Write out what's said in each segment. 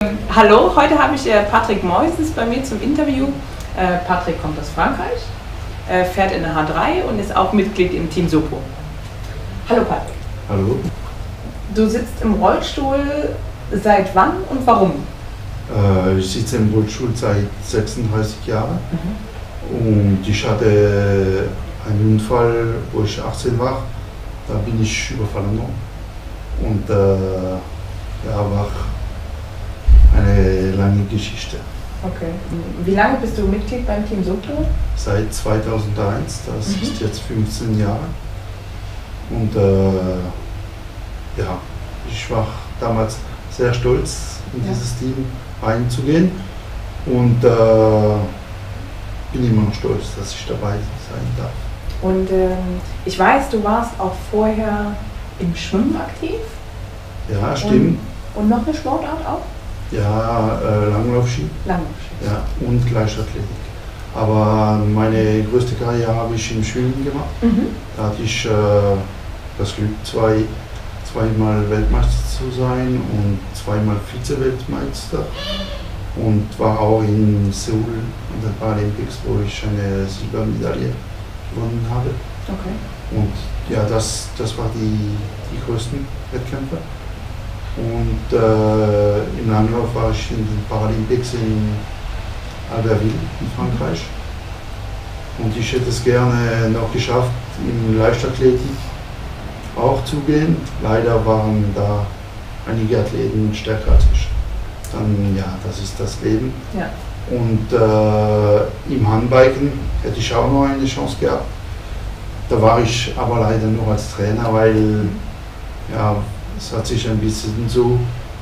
Hallo, heute habe ich Patrick Moisens bei mir zum Interview. Patrick kommt aus Frankreich, fährt in der H3 und ist auch Mitglied im Team Sopo. Hallo Patrick. Hallo. Du sitzt im Rollstuhl, seit wann und warum? Ich sitze im Rollstuhl seit 36 Jahren und ich hatte einen Unfall, wo ich 18 war. Da bin ich überfallen worden und war eine lange Geschichte. Okay. Wie lange bist du Mitglied beim Team Sopo? Seit 2001, das ist jetzt 15 Jahre. Und ich war damals sehr stolz, in dieses Team einzugehen und bin immer noch stolz, dass ich dabei sein darf. Und ich weiß, du warst auch vorher im Schwimmen aktiv? Ja, stimmt. Und noch eine Sportart auch? Ja, Langlaufski. Langlaufski. Ja, und Leichtathletik. Aber meine größte Karriere habe ich im Schwimmen gemacht. Da hatte ich das Glück, zweimal Weltmeister zu sein und zweimal Vize-Weltmeister. Und war auch in Seoul an den Paralympics, wo ich eine Silbermedaille gewonnen habe. Okay. Und ja, das war die größten Wettkämpfe. Und im Langlauf war ich in den Paralympics in Albertville in Frankreich. Und ich hätte es gerne noch geschafft, in Leichtathletik auch zu gehen. Leider waren da einige Athleten stärker als ich. Dann, ja, das ist das Leben. Ja. Und im Handbiken hätte ich auch noch eine Chance gehabt. Da war ich aber leider nur als Trainer, weil ja, es hat sich ein bisschen so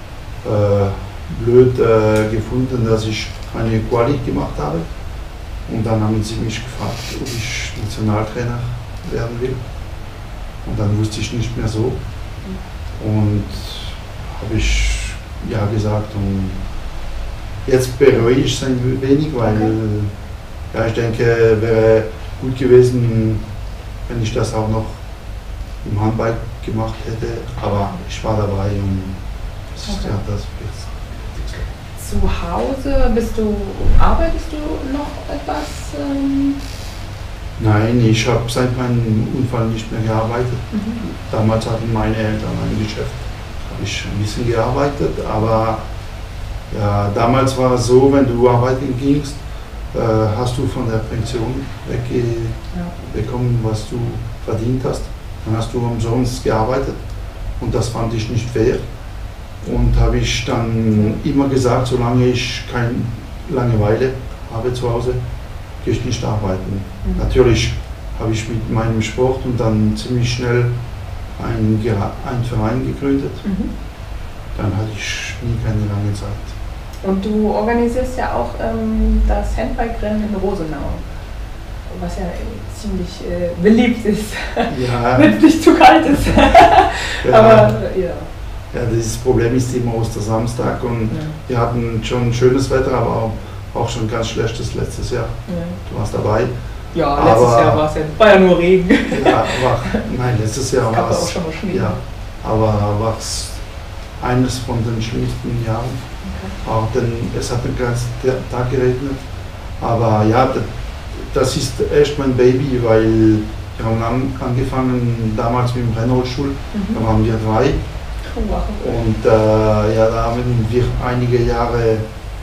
blöd gefunden, dass ich eine Quali gemacht habe. Und dann haben sie mich gefragt, ob ich Nationaltrainer werden will. Und dann wusste ich nicht mehr so. Und habe ich ja gesagt. Und jetzt bereue ich es ein wenig, weil ja, ich denke, wäre gut gewesen, wenn ich das auch noch im Handbike gemacht hätte. Aber ich war dabei und ja, das ist. Zu Hause arbeitest du noch etwas? Nein, ich habe seit meinem Unfall nicht mehr gearbeitet. Damals hatten meine Eltern ein Geschäft, habe ich ein bisschen gearbeitet, aber ja, damals war es so, wenn du arbeiten gingst, hast du von der Pension wegbekommen, was du verdient hast. Dann hast du umsonst gearbeitet und das fand ich nicht fair. Und habe ich dann immer gesagt, solange ich keine Langeweile habe zu Hause, gehe ich nicht arbeiten. Natürlich habe ich mit meinem Sport und dann ziemlich schnell einen Verein gegründet. Dann hatte ich nie keine lange Zeit. Und du organisierst ja auch das Handbike-Rennen in Rosenau, was ja ziemlich beliebt ist, Ja. wenn es nicht zu kalt ist. Ja. Aber ja. Ja, dieses Problem ist immer Ostersamstag und wir hatten schon schönes Wetter, aber auch schon ganz schlechtes letztes Jahr. Du warst dabei. Ja, letztes Jahr war ja nur Regen. Ja, nein, letztes Jahr war es auch schon mal Schnee. Ja, aber war es eines von den schlimmsten Jahren. Auch denn es hat den ganzen Tag geregnet. Aber ja, das ist echt mein Baby, weil wir haben angefangen damals mit dem Rennrollstuhl. Da waren wir 3. Und ja, da haben wir einige Jahre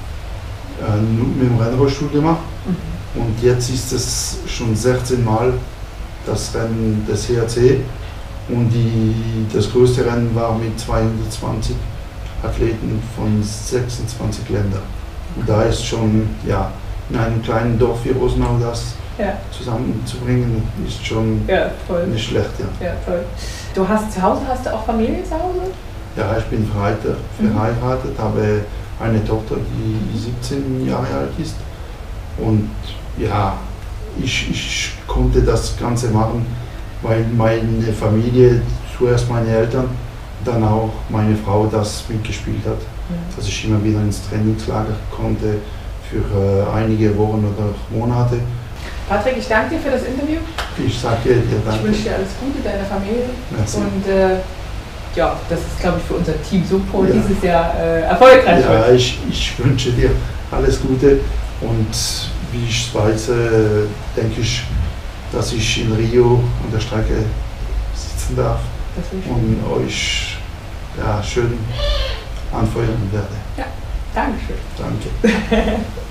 mit dem Rennrollstuhl gemacht. Und jetzt ist es schon 16 Mal das Rennen des HRC. Und das größte Rennen war mit 220 Athleten von 26 Ländern. Und da ist schon, ja, in einem kleinen Dorf wie Rosenau das zusammenzubringen, ist schon nicht schlecht. Ja, toll. Du hast zu Hause, hast du auch Familie zu Hause? Ja, ich bin verheiratet, habe eine Tochter, die 17 Jahre alt ist. Und ja, ich konnte das Ganze machen, weil meine Familie, zuerst meine Eltern, dann auch meine Frau das mitgespielt hat. Dass ich immer wieder ins Trainingslager konnte für einige Wochen oder Monate. Patrick, ich danke dir für das Interview. Ich sage dir danke. Ich wünsche dir alles Gute, deiner Familie. Merci. Und ja, das ist, glaube ich, für unser Team Sopo dieses Jahr erfolgreich wird. Ja, ich wünsche dir alles Gute und wie ich weiß, denke ich, dass ich in Rio an der Strecke sitzen darf und euch schön anfeuern werde. Ja, Dankeschön. Danke.